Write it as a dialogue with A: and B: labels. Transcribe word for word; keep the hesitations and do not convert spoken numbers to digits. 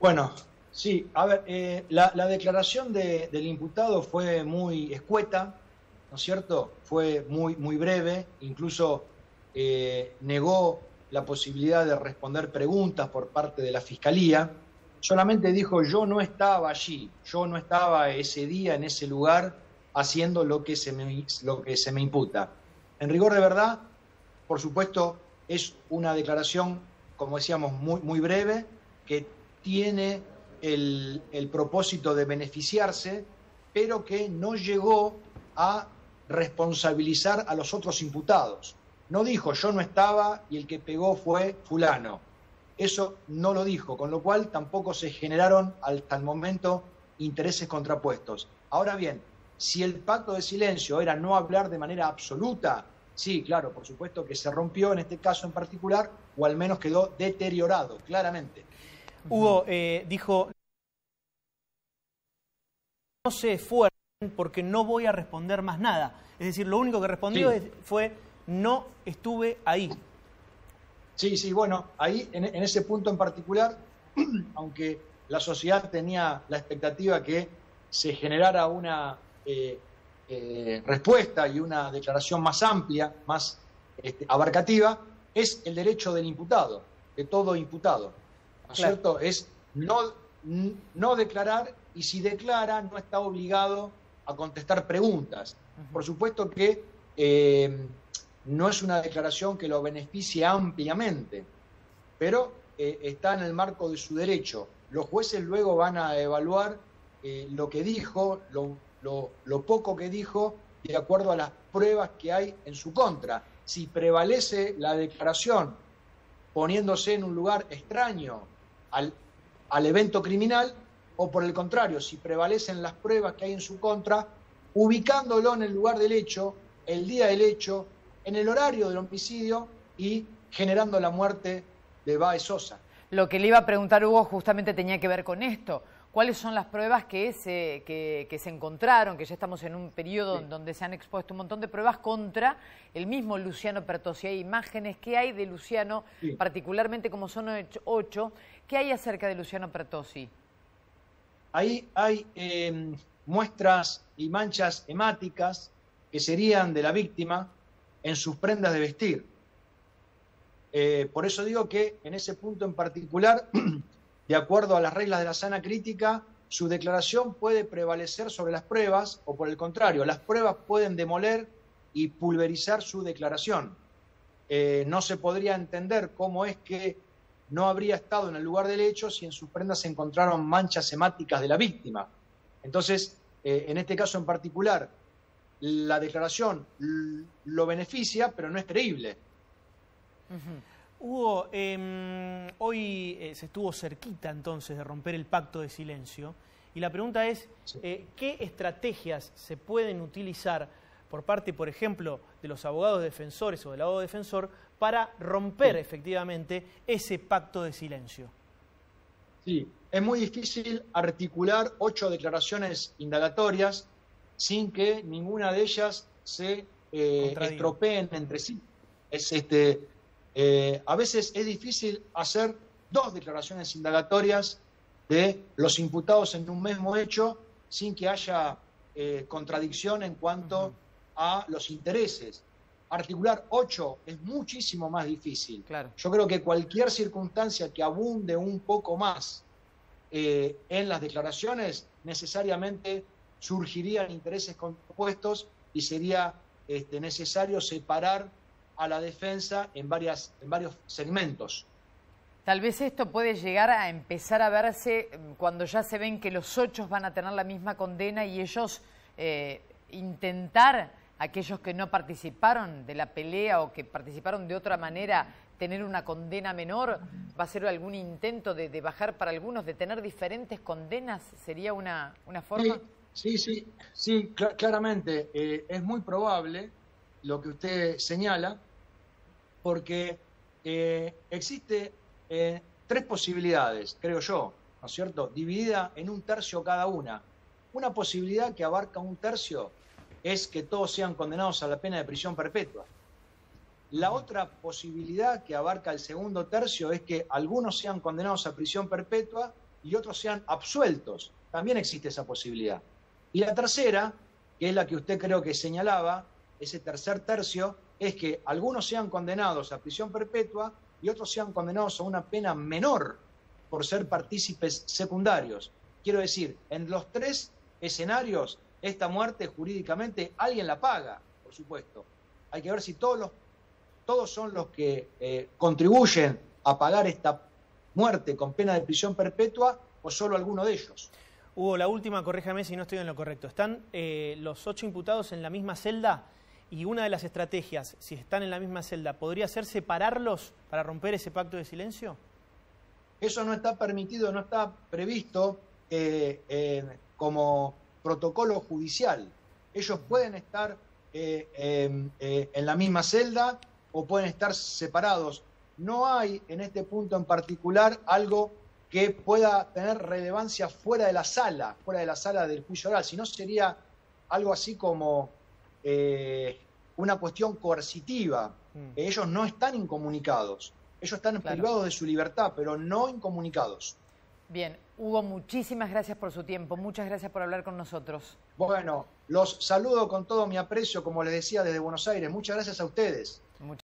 A: Bueno, sí, a ver, eh, la, la declaración de, del imputado fue muy escueta, ¿no es cierto? Fue muy, muy breve, incluso eh, negó la posibilidad de responder preguntas por parte de la Fiscalía. Solamente dijo, yo no estaba allí, yo no estaba ese día en ese lugar haciendo lo que se me, lo que se me imputa. En rigor de verdad, por supuesto, es una declaración, como decíamos, muy, muy breve, que tiene el, el propósito de beneficiarse, pero que no llegó a responsabilizar a los otros imputados. No dijo, yo no estaba y el que pegó fue fulano. Eso no lo dijo, con lo cual tampoco se generaron hasta el momento intereses contrapuestos. Ahora bien, si el pacto de silencio era no hablar de manera absoluta, sí, claro, por supuesto que se rompió en este caso en particular, o al menos quedó deteriorado, claramente.
B: Hugo eh, dijo, no se esfuercen porque no voy a responder más nada. Es decir, lo único que respondió
A: Sí.
B: fue, no estuve ahí.
A: Sí, sí, bueno, ahí en, en ese punto en particular, aunque la sociedad tenía la expectativa que se generara una eh, eh, respuesta y una declaración más amplia, más este, abarcativa, es el derecho del imputado, de todo imputado, ¿no es
B: Claro.
A: cierto? Es no, no declarar, y si declara no está obligado a contestar preguntas. Uh-huh. Por supuesto que eh, no es una declaración que lo beneficie ampliamente, pero eh, está en el marco de su derecho. Los jueces luego van a evaluar eh, lo que dijo, lo, lo, lo poco que dijo, de acuerdo a las pruebas que hay en su contra. Si prevalece la declaración poniéndose en un lugar extraño al, al evento criminal, o por el contrario, si prevalecen las pruebas que hay en su contra, ubicándolo en el lugar del hecho, el día del hecho, en el horario del homicidio y generando la muerte de Baez Sosa.
C: Lo que le iba a preguntar, Hugo, justamente tenía que ver con esto. ¿Cuáles son las pruebas que se, que, que se encontraron? Que ya estamos en un periodo sí. donde se han expuesto un montón de pruebas contra el mismo Luciano Pertossi. Hay imágenes. ¿Qué hay de Luciano, sí. particularmente como son ocho? ¿Qué hay acerca de Luciano Pertossi?
A: Ahí hay eh, muestras y manchas hemáticas que serían de la víctima en sus prendas de vestir. Eh, por eso digo que en ese punto en particular, de acuerdo a las reglas de la sana crítica, su declaración puede prevalecer sobre las pruebas, o por el contrario, las pruebas pueden demoler y pulverizar su declaración. Eh, no se podría entender cómo es que no habría estado en el lugar del hecho si en sus prendas se encontraron manchas hemáticas de la víctima. Entonces, eh, en este caso en particular, la declaración lo beneficia, pero no es creíble.
B: Uh-huh. Hugo, eh, hoy eh, se estuvo cerquita entonces de romper el pacto de silencio, y la pregunta es, sí. eh, ¿qué estrategias se pueden utilizar por parte, por ejemplo, de los abogados defensores o del abogado defensor para romper sí. efectivamente ese pacto de silencio?
A: Sí, es muy difícil articular ocho declaraciones indagatorias sin que ninguna de ellas se eh, estropeen entre sí. Es, este, eh, a veces es difícil hacer dos declaraciones indagatorias de los imputados en un mismo hecho sin que haya eh, contradicción en cuanto uh-huh. a los intereses. Articular ocho es muchísimo más difícil.
C: Claro.
A: Yo creo que cualquier circunstancia que abunde un poco más eh, en las declaraciones, necesariamente surgirían intereses compuestos y sería este, necesario separar a la defensa en, varias, en varios segmentos.
C: Tal vez esto puede llegar a empezar a verse cuando ya se ven que los ocho van a tener la misma condena y ellos eh, intentar, aquellos que no participaron de la pelea o que participaron de otra manera, tener una condena menor. ¿Va a ser algún intento de, de bajar para algunos, de tener diferentes condenas? ¿Sería una, una forma?
A: Sí, sí, sí, sí cl- claramente. Eh, es muy probable lo que usted señala, porque eh, existe eh, tres posibilidades, creo yo, ¿no es cierto?, dividida en un tercio cada una. Una posibilidad que abarca un tercio es que todos sean condenados a la pena de prisión perpetua. La otra posibilidad que abarca el segundo tercio es que algunos sean condenados a prisión perpetua y otros sean absueltos. También existe esa posibilidad. Y la tercera, que es la que usted creo que señalaba, ese tercer tercio, es que algunos sean condenados a prisión perpetua y otros sean condenados a una pena menor por ser partícipes secundarios. Quiero decir, en los tres escenarios, esta muerte jurídicamente alguien la paga, por supuesto. Hay que ver si todos, los, todos son los que eh, contribuyen a pagar esta muerte con pena de prisión perpetua o solo alguno de ellos.
B: Hugo, la última, corréjame si no estoy en lo correcto. ¿Están eh, los ocho imputados en la misma celda? Y una de las estrategias, si están en la misma celda, ¿podría ser separarlos para romper ese pacto de silencio?
A: Eso no está permitido, no está previsto eh, eh, como protocolo judicial. Ellos pueden estar eh, eh, eh, en la misma celda o pueden estar separados. No hay en este punto en particular algo que pueda tener relevancia fuera de la sala, fuera de la sala del juicio oral, sino sería algo así como eh, una cuestión coercitiva. Mm. Ellos no están incomunicados, ellos están claro. privados de su libertad, pero no incomunicados.
C: Bien, Hugo, muchísimas gracias por su tiempo, muchas gracias por hablar con nosotros.
A: Bueno, los saludo con todo mi aprecio, como les decía, desde Buenos Aires. Muchas gracias a ustedes. Muchas